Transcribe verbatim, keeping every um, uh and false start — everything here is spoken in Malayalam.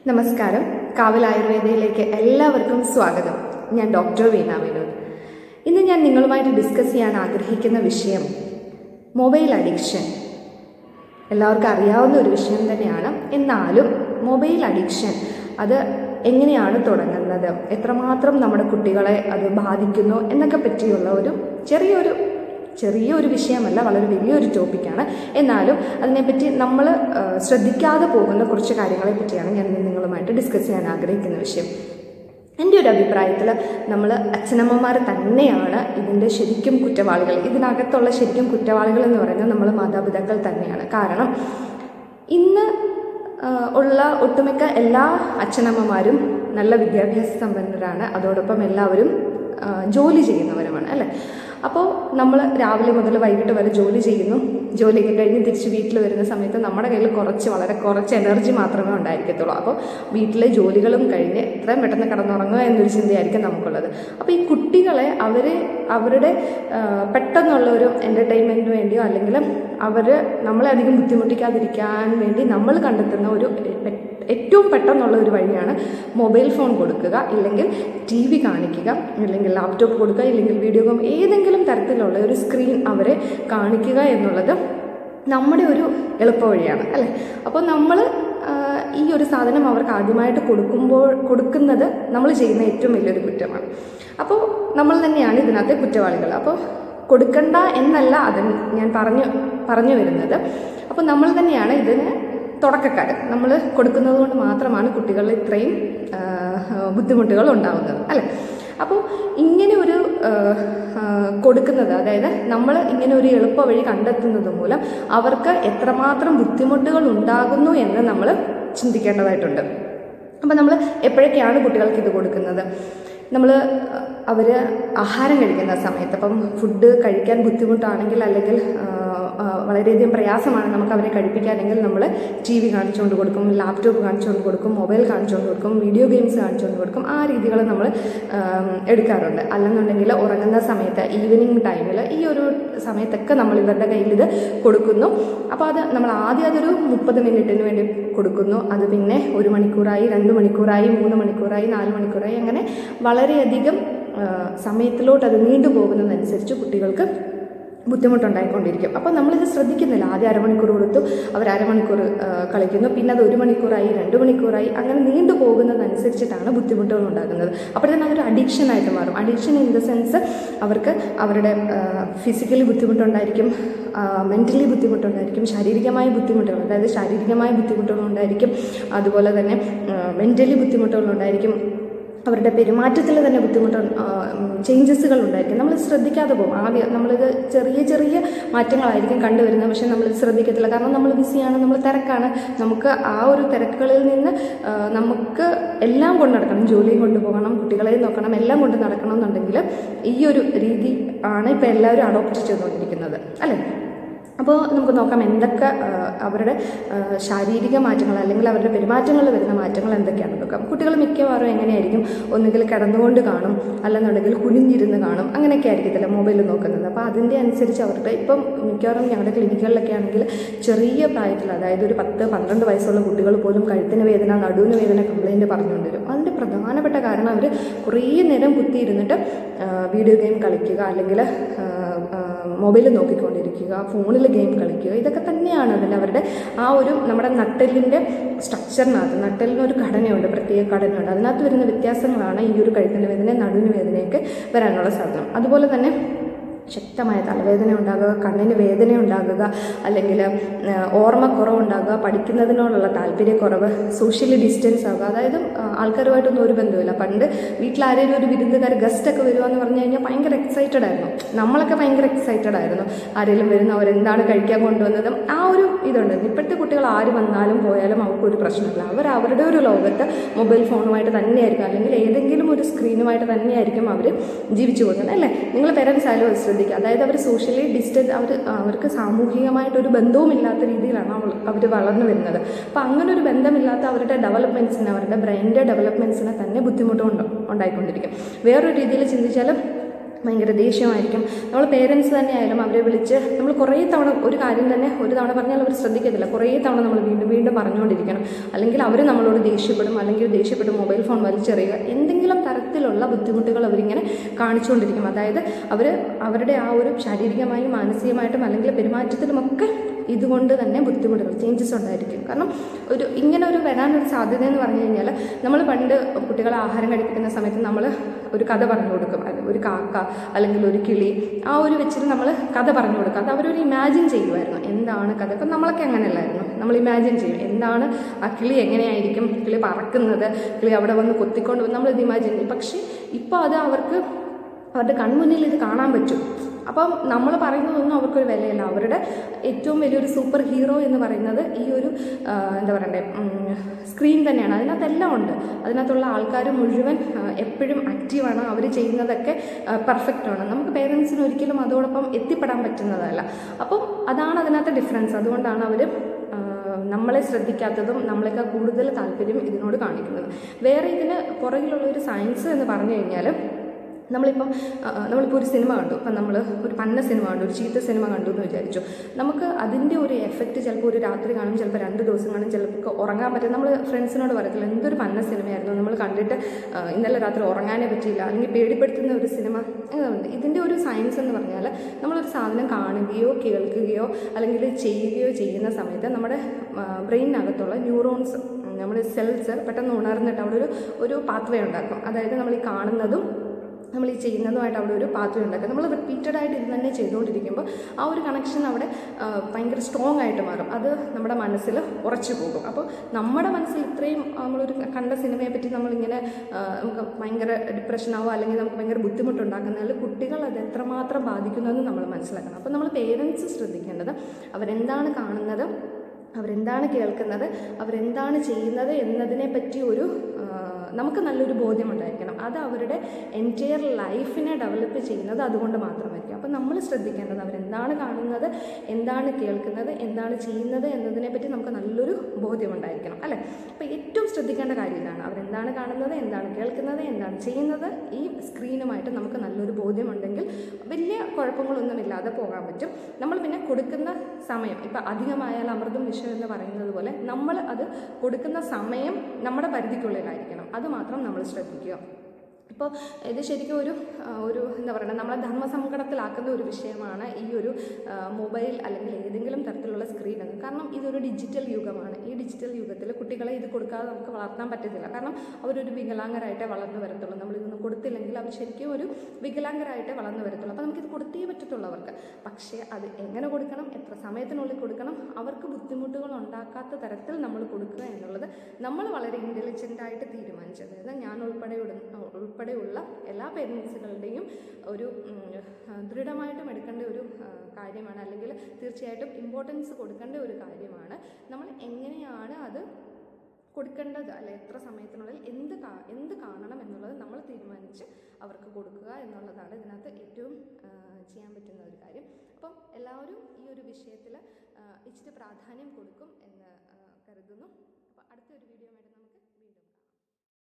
നമസ്കാരം. കാവൽ ആയുർവേദയിലേക്ക് എല്ലാവർക്കും സ്വാഗതം. ഞാൻ ഡോക്ടർ വീണ വിനോദ്. ഇന്ന് ഞാൻ നിങ്ങളുമായിട്ട് ഡിസ്കസ് ചെയ്യാൻ ആഗ്രഹിക്കുന്ന വിഷയം മൊബൈൽ അഡിക്ഷൻ. എല്ലാവർക്കും അറിയാവുന്ന ഒരു വിഷയം തന്നെയാണ്. എന്നാലും മൊബൈൽ അഡിക്ഷൻ അത് എങ്ങനെയാണ് തുടങ്ങുന്നത്, എത്രമാത്രം നമ്മുടെ കുട്ടികളെ അത് ബാധിക്കുന്നു എന്നൊക്കെ പറ്റിയുള്ള ഒരു ചെറിയൊരു ചെറിയൊരു വിഷയമല്ല, വളരെ വലിയൊരു ടോപ്പിക്കാണ്. എന്നാലും അതിനെപ്പറ്റി നമ്മൾ ശ്രദ്ധിക്കാതെ പോകുന്ന കുറച്ച് കാര്യങ്ങളെ പറ്റിയാണ് ഞാൻ നിങ്ങളുമായിട്ട് ഡിസ്കസ് ചെയ്യാൻ ആഗ്രഹിക്കുന്ന വിഷയം. എൻ്റെ ഒരു അഭിപ്രായത്തിൽ നമ്മൾ അച്ഛനമ്മമാർ തന്നെയാണ് ഇതിൻ്റെ ശരിക്കും കുറ്റവാളികൾ. ഇതിനകത്തുള്ള ശരിക്കും കുറ്റവാളികൾ എന്ന് പറയുന്നത് നമ്മൾ മാതാപിതാക്കൾ തന്നെയാണ്. കാരണം ഇന്ന് ഉള്ള ഒട്ടുമിക്ക എല്ലാ അച്ഛനമ്മമാരും നല്ല വിദ്യാഭ്യാസ സമ്പന്നരാണ്, അതോടൊപ്പം എല്ലാവരും ജോലി ചെയ്യുന്നവരുമാണ് അല്ലേ. അപ്പോൾ നമ്മൾ രാവിലെ മുതൽ വൈകിട്ട് വരെ ജോലി ചെയ്യുന്നു. ജോലി കഴിഞ്ഞ് തിരിച്ച് വീട്ടിൽ വരുന്ന സമയത്ത് നമ്മുടെ കയ്യിൽ കുറച്ച് വളരെ കുറച്ച് എനർജി മാത്രമേ ഉണ്ടായിരിക്കത്തുള്ളൂ. അപ്പോൾ വീട്ടിലെ ജോലികളും കഴിഞ്ഞ് എത്രയും പെട്ടെന്ന് കിടന്നുറങ്ങുക എന്നൊരു ചിന്തയായിരിക്കും നമുക്കുള്ളത്. അപ്പോൾ ഈ കുട്ടികളെ അവർ അവരുടെ പെട്ടെന്നുള്ള ഒരു എൻ്റർടൈൻമെൻറ്റിന് വേണ്ടിയോ അല്ലെങ്കിൽ അവർ നമ്മളെ അധികം ബുദ്ധിമുട്ടിക്കാതിരിക്കാൻ വേണ്ടി നമ്മൾ കണ്ടെത്തുന്ന ഒരു ഏറ്റവും പെട്ടെന്നുള്ള ഒരു വഴിയാണ് മൊബൈൽ ഫോൺ കൊടുക്കുക, ഇല്ലെങ്കിൽ ടി വി കാണിക്കുക, ഇല്ലെങ്കിൽ ലാപ്ടോപ്പ് കൊടുക്കുക, ഇല്ലെങ്കിൽ വീഡിയോ ഗെയിം, ഏതെങ്കിലും തരത്തിലുള്ള ഒരു സ്ക്രീൻ അവരെ കാണിക്കുക എന്നുള്ളത് നമ്മുടെ ഒരു എളുപ്പവഴിയാണ് അല്ലേ. അപ്പോൾ നമ്മൾ ഈ ഒരു സാധനം അവർക്ക് ആദ്യമായിട്ട് കൊടുക്കുമ്പോൾ കൊടുക്കുന്നത് നമ്മൾ ചെയ്യുന്ന ഏറ്റവും വലിയൊരു കുറ്റമാണ്. അപ്പോൾ നമ്മൾ തന്നെയാണ് ഇതിനകത്തെ കുറ്റവാളികൾ. അപ്പോൾ കൊടുക്കണ്ട എന്നല്ല അത് ഞാൻ പറഞ്ഞു പറഞ്ഞു വരുന്നത്. അപ്പോൾ നമ്മൾ തന്നെയാണ് ഇതിന് തുടക്കക്കാർ. നമ്മൾ കൊടുക്കുന്നത് കൊണ്ട് മാത്രമാണ് കുട്ടികളിൽ ഇത്രയും ബുദ്ധിമുട്ടുകൾ ഉണ്ടാകുന്നത് അല്ലേ. അപ്പോൾ ഇങ്ങനെ ഒരു കൊടുക്കുന്നത്, അതായത് നമ്മൾ ഇങ്ങനെ ഒരു എളുപ്പ വഴി കണ്ടെത്തുന്നത് മൂലം അവർക്ക് എത്രമാത്രം ബുദ്ധിമുട്ടുകൾ ഉണ്ടാകുന്നു എന്ന് നമ്മൾ ചിന്തിക്കേണ്ടതായിട്ടുണ്ട്. അപ്പോൾ നമ്മൾ എപ്പോഴൊക്കെയാണ് കുട്ടികൾക്ക് ഇത് കൊടുക്കുന്നത്? നമ്മൾ അവർ ആഹാരം കഴിക്കുന്ന സമയത്ത്, അപ്പം ഫുഡ് കഴിക്കാൻ ബുദ്ധിമുട്ടാണെങ്കിൽ അല്ലെങ്കിൽ വളരെയധികം പ്രയാസമാണ് നമുക്ക് അവരെ കഴിപ്പിക്കാനെങ്കിൽ നമ്മൾ ടി വി കാണിച്ചുകൊണ്ട് കൊടുക്കും, ലാപ്ടോപ്പ് കാണിച്ചുകൊണ്ട് കൊടുക്കും, മൊബൈൽ കാണിച്ചുകൊണ്ട് കൊടുക്കും, വീഡിയോ ഗെയിംസ് കാണിച്ചുകൊണ്ട് കൊടുക്കും. ആ രീതികൾ നമ്മൾ എടുക്കാറുണ്ട്. അല്ലെന്നുണ്ടെങ്കിൽ ഉറങ്ങുന്ന സമയത്ത് ഈവനിങ് ടൈമിൽ ഈ ഒരു സമയത്തൊക്കെ നമ്മൾ ഇവരുടെ കയ്യിൽ ഇത് കൊടുക്കുന്നു. അപ്പോൾ അത് നമ്മൾ ആദ്യം അതൊരു മുപ്പത് മിനിറ്റിന് വേണ്ടി കൊടുക്കുന്നു. അത് പിന്നെ ഒരു മണിക്കൂറായി, രണ്ട് മണിക്കൂറായി, മൂന്ന് മണിക്കൂറായി, നാല് മണിക്കൂറായി, അങ്ങനെ വളരെയധികം സമയത്തിലോട്ട് അത് നീണ്ടുപോകുന്നതനുസരിച്ച് കുട്ടികൾക്ക് ബുദ്ധിമുട്ടുണ്ടായിക്കൊണ്ടിരിക്കും. അപ്പോൾ നമ്മളിത് ശ്രദ്ധിക്കുന്നില്ല. ആദ്യം അരമണിക്കൂർ കൊടുത്തു, അവർ അരമണിക്കൂർ കളിക്കുന്നു, പിന്നെ അത് ഒരു മണിക്കൂറായി, രണ്ട് മണിക്കൂറായി, അങ്ങനെ നീണ്ടു പോകുന്നതനുസരിച്ചിട്ടാണ് ബുദ്ധിമുട്ടുകൾ ഉണ്ടാകുന്നത്. അപ്പോൾ തന്നെ അതൊരു അഡിക്ഷനായിട്ട് മാറും. അഡിക്ഷൻ ഇൻ ദ സെൻസ് അവർക്ക് അവരുടെ ഫിസിക്കലി ബുദ്ധിമുട്ടുണ്ടായിരിക്കും, മെൻ്റലി ബുദ്ധിമുട്ടുണ്ടായിരിക്കും, ശാരീരികമായ ബുദ്ധിമുട്ടുകൾ, അതായത് ശാരീരികമായ ബുദ്ധിമുട്ടുകളുണ്ടായിരിക്കും, അതുപോലെ തന്നെ മെൻ്റലി ബുദ്ധിമുട്ടുകളുണ്ടായിരിക്കും, അവരുടെ പെരുമാറ്റത്തിൽ തന്നെ ബുദ്ധിമുട്ട് ചേഞ്ചസുകൾ ഉണ്ടായിരിക്കും. നമ്മൾ ശ്രദ്ധിക്കാതെ പോകും. ആദ്യം നമ്മളിത് ചെറിയ ചെറിയ മാറ്റങ്ങളായിരിക്കും കണ്ടുവരുന്നത്, പക്ഷേ നമ്മളിത് ശ്രദ്ധിക്കത്തില്ല. കാരണം നമ്മൾ ബിസിയാണ്, നമ്മൾ തിരക്കാണ്. നമുക്ക് ആ ഒരു തിരക്കുകളിൽ നിന്ന് നമുക്ക് എല്ലാം കൊണ്ട് നടക്കണം, ജോലിയും കൊണ്ടുപോകണം, കുട്ടികളെയും നോക്കണം, എല്ലാം കൊണ്ട് നടക്കണം എന്നുണ്ടെങ്കിൽ ഈ ഒരു രീതി ആണ് ഇപ്പോൾ എല്ലാവരും അഡോപ്റ്റ് ചെയ്തുകൊണ്ടിരിക്കുന്നത് അല്ലേ. അപ്പോൾ നമുക്ക് നോക്കാം എന്തൊക്കെ അവരുടെ ശാരീരിക മാറ്റങ്ങൾ അല്ലെങ്കിൽ അവരുടെ പെരുമാറ്റങ്ങളിൽ വരുന്ന മാറ്റങ്ങൾ എന്തൊക്കെയാണെന്ന് നോക്കാം. കുട്ടികൾ മിക്കവാറും എങ്ങനെയായിരിക്കും? ഒന്നുകിൽ കിടന്നുകൊണ്ട് കാണും, അല്ലെന്നുണ്ടെങ്കിൽ കുനിഞ്ഞിരുന്ന് കാണും, അങ്ങനെയൊക്കെ ആയിരിക്കത്തില്ല മൊബൈൽ നോക്കുന്നത്. അപ്പോൾ അതിൻ്റെ അനുസരിച്ച് അവരുടെ ഇപ്പം മിക്കവാറും ഞങ്ങളുടെ ക്ലിനിക്കുകളിലൊക്കെ ആണെങ്കിൽ ചെറിയ പ്രായത്തിൽ, അതായത് ഒരു പത്ത് പന്ത്രണ്ട് വയസ്സുള്ള കുട്ടികൾ പോലും കഴുത്തിന് വേദന, നടുവിന് വേദന കംപ്ലയിൻറ്റ് പറഞ്ഞുകൊണ്ട് വരും. അതിൻ്റെ പ്രധാനപ്പെട്ട കാരണം അവർ കുറേ നേരം കുത്തിയിരുന്നിട്ട് വീഡിയോ ഗെയിം കളിക്കുക, അല്ലെങ്കിൽ മൊബൈൽ നോക്കിക്കൊണ്ടിരിക്കുക, ഫോണിൽ ഗെയിം കളിക്കുക, ഇതൊക്കെ തന്നെയാണ് അതിൽ അവരുടെ ആ ഒരു നമ്മുടെ നട്ടെല്ലിൻ്റെ സ്ട്രക്ചറിനകത്ത്, നട്ടെല്ലിനൊരു ഘടനയുണ്ട്, പ്രത്യേക ഘടനയുണ്ട്. അതിനകത്ത് വരുന്ന വ്യത്യാസങ്ങളാണ് ഈ ഒരു കഴുത്തിന് വേദന, നടുവിന് വേദനയൊക്കെ വരാനുള്ള സാധനം. അതുപോലെ തന്നെ ശക്തമായ തലവേദന ഉണ്ടാകുക, കണ്ണിന് വേദന ഉണ്ടാകുക, അല്ലെങ്കിൽ ഓർമ്മക്കുറവുണ്ടാകുക, പഠിക്കുന്നതിനോടുള്ള താല്പര്യക്കുറവ്, സോഷ്യലി ഡിസ്റ്റൻസ് ആകുക, അതായത് ആൾക്കാരുമായിട്ടൊന്നും ഒരു ബന്ധമില്ല. പണ്ട് വീട്ടിലാരെങ്കിലും ഒരു വിരുന്നുകാർ ഗസ്റ്റൊക്കെ വരുവാന്ന് പറഞ്ഞു കഴിഞ്ഞാൽ ഭയങ്കര എക്സൈറ്റഡ് ആയിരുന്നു. നമ്മളൊക്കെ ഭയങ്കര എക്സൈറ്റഡ് ആയിരുന്നു. ആരെങ്കിലും വരുന്നു, അവരെന്താണ് കഴിക്കാൻ കൊണ്ടുവന്നതും ആ ഒരു ഇതുണ്ട്. ഇപ്പോഴത്തെ കുട്ടികൾ ആര് വന്നാലും പോയാലും അവർക്കൊരു പ്രശ്നമില്ല. അവർ അവരുടെ ഒരു ലോകത്ത് മൊബൈൽ ഫോണുമായിട്ട് തന്നെയായിരിക്കും, അല്ലെങ്കിൽ ഏതെങ്കിലും ഒരു സ്ക്രീനുമായിട്ട് തന്നെയായിരിക്കും അവർ ജീവിച്ചു പോകുന്നത് അല്ലേ. നിങ്ങൾ പേരൻസ് ആയാലും ശ്രദ്ധിക്കുക. അതായത് അവർ സോഷ്യലി ഡിസ്റ്റൻസ്, അവർ അവർക്ക് സാമൂഹികമായിട്ടൊരു ബന്ധവുമില്ലാത്ത രീതിയിലാണ് അവൾ അവർ വളർന്നു വരുന്നത്. അപ്പോൾ അങ്ങനെ ഒരു ബന്ധമില്ലാത്ത അവരുടെ ഡെവലപ്മെൻറ്റ്സിന്, അവരുടെ ബ്രെയിനിൻ്റെ ഡെവലപ്മെൻറ്റ്സിനെ തന്നെ ബുദ്ധിമുട്ട് ഉണ്ടായിക്കൊണ്ടിരിക്കും. വേറൊരു രീതിയിൽ ചിന്തിച്ചാൽ ഭയങ്കര ദേഷ്യമായിരിക്കും. നമ്മൾ പേരൻസ് തന്നെ ആയാലും അവരെ വിളിച്ച് നമ്മൾ കുറേ തവണ ഒരു കാര്യം തന്നെ ഒരു തവണ പറഞ്ഞാൽ അവർ ശ്രദ്ധിക്കത്തില്ല. കുറേ തവണ നമ്മൾ വീണ്ടും വീണ്ടും പറഞ്ഞുകൊണ്ടിരിക്കണം. അല്ലെങ്കിൽ അവർ നമ്മളോട് ദേഷ്യപ്പെടും, അല്ലെങ്കിൽ ദേഷ്യപ്പെട്ട് മൊബൈൽ ഫോൺ വലിച്ചെറിയുക, എന്തെങ്കിലും തരത്തിലുള്ള ബുദ്ധിമുട്ടുകൾ അവരിങ്ങനെ കാണിച്ചുകൊണ്ടിരിക്കും. അതായത് അവർ അവരുടെ ആ ഒരു ശാരീരികമായും മാനസികമായിട്ടും അല്ലെങ്കിൽ പെരുമാറ്റത്തിലുമൊക്കെ ഇതുകൊണ്ട് തന്നെ ബുദ്ധിമുട്ടുകൾ ചേഞ്ചസ് ഉണ്ടായിരിക്കും. കാരണം ഒരു ഇങ്ങനെ ഒരു വരാനൊരു സാധ്യത എന്ന് പറഞ്ഞു കഴിഞ്ഞാൽ, നമ്മൾ പണ്ട് കുട്ടികളെ ആഹാരം കഴിപ്പിക്കുന്ന സമയത്ത് നമ്മൾ ഒരു കഥ പറഞ്ഞു കൊടുക്കും. ഒരു കാക്ക അല്ലെങ്കിൽ ഒരു കിളി, ആ ഒരു വെച്ചിട്ട് നമ്മൾ കഥ പറഞ്ഞു കൊടുക്കുക. അത് അവരൊരു ഇമാജിൻ ചെയ്യുമായിരുന്നു എന്താണ് കഥ. ഇപ്പം നമ്മളൊക്കെ അങ്ങനെയല്ലായിരുന്നു, നമ്മൾ ഇമാജിൻ ചെയ്യും എന്താണ് ആ കിളി എങ്ങനെയായിരിക്കും, കിളി പറക്കുന്നത്, കിളി അവിടെ വന്ന് കൊത്തിക്കൊണ്ട് വന്ന് നമ്മളിത് ഇമാജിൻ ചെയ്യും. പക്ഷേ ഇപ്പോൾ അത് അവർക്ക് അവരുടെ കൺമുന്നിൽ ഇത് കാണാൻ പറ്റും. അപ്പം നമ്മൾ പറയുന്നതൊന്നും അവർക്കൊരു വിലയില്ല. അവരുടെ ഏറ്റവും വലിയൊരു സൂപ്പർ ഹീറോ എന്ന് പറയുന്നത് ഈ ഒരു എന്താ പറയണ്ടേ സ്ക്രീൻ തന്നെയാണ്. അതിനകത്തെല്ലാം ഉണ്ട്. അതിനകത്തുള്ള ആൾക്കാർ മുഴുവൻ എപ്പോഴും ആക്റ്റീവാണ്. അവർ ചെയ്യുന്നതൊക്കെ പെർഫെക്റ്റാണ്. നമുക്ക് പേരൻസിന് ഒരിക്കലും അതോടൊപ്പം എത്തിപ്പെടാൻ പറ്റുന്നതല്ല. അപ്പം അതാണ് അതിനകത്ത് ഡിഫറൻസ്. അതുകൊണ്ടാണ് അവർ നമ്മളെ ശ്രദ്ധിക്കാത്തതും നമ്മളെക്കാൾ കൂടുതൽ താല്പര്യം ഇതിനോട് കാണിക്കുന്നത്. വേറെ ഇതിന് പുറകിലുള്ളൊരു സയൻസ് എന്ന് പറഞ്ഞു കഴിഞ്ഞാൽ, നമ്മളിപ്പം നമ്മളിപ്പോൾ ഒരു സിനിമ കണ്ടു, ഇപ്പം നമ്മൾ ഒരു പന്ന സിനിമ കണ്ടു, ഒരു ചീത്ത സിനിമ കണ്ടു എന്ന് വിചാരിച്ചു. നമുക്ക് അതിൻ്റെ ഒരു എഫക്റ്റ് ചിലപ്പോൾ ഒരു രാത്രി കാണും, ചിലപ്പോൾ രണ്ട് ദിവസം കാണും, ചിലപ്പോൾ ഉറങ്ങാൻ പറ്റും. നമ്മൾ ഫ്രണ്ട്സിനോട് പറയത്തില്ല എന്തൊരു പന്ന സിനിമയായിരുന്നു, നമ്മൾ കണ്ടിട്ട് ഇന്നലെ രാത്രി ഉറങ്ങാനേ പറ്റിയില്ല, അല്ലെങ്കിൽ പേടിപ്പെടുത്തുന്ന ഒരു സിനിമ ഉണ്ട്. ഇതിൻ്റെ ഒരു സയൻസ് എന്ന് പറഞ്ഞാൽ, നമ്മളൊരു സാധനം കാണുകയോ കേൾക്കുകയോ അല്ലെങ്കിൽ ചെയ്യുകയോ ചെയ്യുന്ന സമയത്ത് നമ്മുടെ ബ്രെയിനകത്തുള്ള ന്യൂറോൺസ്, നമ്മുടെ സെൽസ് പെട്ടെന്ന് ഉണർന്നിട്ട് അവിടെ ഒരു ഒരു പാത്വേ ഉണ്ടാക്കും. അതായത് നമ്മൾ ഈ കാണുന്നതും നമ്മൾ ഈ ചെയ്യുന്നതുമായിട്ട് അവിടെ ഒരു പാത്വേ ഉണ്ടാക്കും. നമ്മൾ റിപ്പീറ്റഡ് ആയിട്ട് ഇത് തന്നെ ചെയ്തുകൊണ്ടിരിക്കുമ്പോൾ ആ ഒരു കണക്ഷൻ അവിടെ ഭയങ്കര സ്ട്രോങ് ആയിട്ട് മാറും. അത് നമ്മുടെ മനസ്സിൽ ഉറച്ചു പോകും. അപ്പോൾ നമ്മുടെ മനസ്സിൽ ഇത്രയും നമ്മളൊരു കണ്ട സിനിമയെ പറ്റി നമ്മളിങ്ങനെ നമുക്ക് ഭയങ്കര ഡിപ്രഷനാവോ അല്ലെങ്കിൽ നമുക്ക് ഭയങ്കര ബുദ്ധിമുട്ടുണ്ടാക്കുന്നതിൽ കുട്ടികൾ അത് എത്രമാത്രം ബാധിക്കുന്നതെന്ന് നമ്മൾ മനസ്സിലാക്കണം. അപ്പോൾ നമ്മൾ പേരൻസ് ശ്രദ്ധിക്കേണ്ടത് അവരെന്താണ് കാണുന്നത്, അവരെന്താണ് കേൾക്കുന്നത്, അവരെന്താണ് ചെയ്യുന്നത് എന്നതിനെ പറ്റി ഒരു നമുക്ക് നല്ലൊരു ബോധ്യമുണ്ടായിരിക്കണം. അത് അവരുടെ എൻറ്റയർ ലൈഫിനെ ഡെവലപ്പ് ചെയ്യുന്നത് അതുകൊണ്ട് മാത്രമായിരിക്കും. അപ്പം നമ്മൾ ശ്രദ്ധിക്കേണ്ടത് അവരെന്താണ് കാണുന്നത്, എന്താണ് കേൾക്കുന്നത്, എന്താണ് ചെയ്യുന്നത് എന്നതിനെപ്പറ്റി നമുക്ക് നല്ലൊരു ബോധ്യമുണ്ടായിരിക്കണം, അല്ലേ? അപ്പോൾ ഏറ്റവും ശ്രദ്ധിക്കേണ്ട കാര്യം ഇതാണ്. അവരെന്താണ് കാണുന്നത്, എന്താണ് കേൾക്കുന്നത്, എന്താണ് ചെയ്യുന്നത്. ഈ സ്ക്രീനുമായിട്ട് നമുക്ക് നല്ലൊരു ബോധ്യമുണ്ടെങ്കിൽ വലിയ കുഴപ്പങ്ങളൊന്നുമില്ലാതെ പോകാൻ പറ്റും. നമ്മൾ പിന്നെ കൊടുക്കുന്ന സമയം, ഇപ്പം അധികമായാൽ അമൃതം വിഷം എന്ന് പറയുന്നത് പോലെ, നമ്മൾ അത് കൊടുക്കുന്ന സമയം നമ്മുടെ പരിധിക്കുള്ളിലായിരിക്കണം. അത് മാത്രം നമ്മൾ ശ്രദ്ധിക്കുക. ഇപ്പോൾ ഇത് ശരിക്കും ഒരു ഒരു എന്താ പറയുക, നമ്മളെ ധർമ്മസങ്കടത്തിലാക്കുന്ന ഒരു വിഷയമാണ് ഈ ഒരു മൊബൈൽ അല്ലെങ്കിൽ ഏതെങ്കിലും തരത്തിലുള്ള സ്ക്രീൻ എന്ന്. കാരണം ഇതൊരു ഡിജിറ്റൽ യുഗമാണ്. ഈ ഡിജിറ്റൽ യുഗത്തിൽ കുട്ടികളെ ഇത് കൊടുക്കാതെ നമുക്ക് വളർത്താൻ പറ്റത്തില്ല. കാരണം അവരൊരു വികലാംഗരായിട്ടേ വളർന്നു വരത്തുള്ളൂ. നമ്മളിതൊന്നും കൊടുത്തില്ലെങ്കിൽ അവർ ശരിക്കും ഒരു വികലാംഗരായിട്ടേ വളർന്നു വരത്തുള്ളൂ. അപ്പോൾ നമുക്കിത് കൊടുത്തേ പറ്റത്തുള്ളൂ അവർക്ക്. പക്ഷേ അത് എങ്ങനെ കൊടുക്കണം, എത്ര സമയത്തിനുള്ളിൽ കൊടുക്കണം, അവർക്ക് ബുദ്ധിമുട്ടുകൾ ഉണ്ടാക്കാത്ത തരത്തിൽ നമ്മൾ കൊടുക്കുക എന്നുള്ളത് നമ്മൾ വളരെ ഇൻ്റലിജൻ്റായിട്ട് തീരുമാനിച്ചത്. അതായത് ഞാൻ ഉൾപ്പെടെയുള്ള ഉൾപ്പെടെയുള്ള എല്ലാ പേരൻസുകളുടെയും ഒരു ദൃഢമായിട്ടും എടുക്കേണ്ട ഒരു കാര്യമാണ്, അല്ലെങ്കിൽ തീർച്ചയായിട്ടും ഇമ്പോർട്ടൻസ് കൊടുക്കേണ്ട ഒരു കാര്യമാണ്. നമ്മൾ എങ്ങനെയാണ് അത് കൊടുക്കേണ്ടത്, അല്ലെ എത്ര സമയത്തിനുള്ളിൽ എന്ത് കാ എന്ത് കാണണം എന്നുള്ളത് നമ്മൾ തീരുമാനിച്ച് അവർക്ക് കൊടുക്കുക എന്നുള്ളതാണ് ഇതിനകത്ത് ഏറ്റവും ചെയ്യാൻ പറ്റുന്ന ഒരു കാര്യം. അപ്പം എല്ലാവരും ഈ ഒരു വിഷയത്തിൽ ഇച്ചിരി പ്രാധാന്യം കൊടുക്കും എന്ന് കരുതുന്നു. അപ്പോൾ അടുത്തൊരു വീഡിയോ ആയിട്ട്